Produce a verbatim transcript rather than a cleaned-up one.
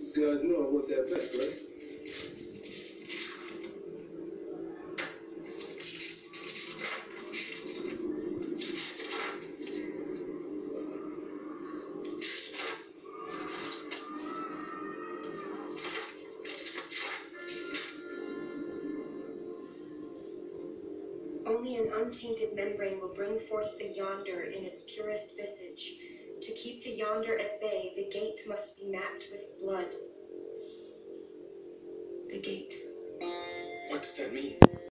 You guys know I want that back, right? Only an untainted membrane will bring forth the yonder in its purest visage. To keep the yonder at bay, the gate must be mapped with blood. The gate. What does that mean?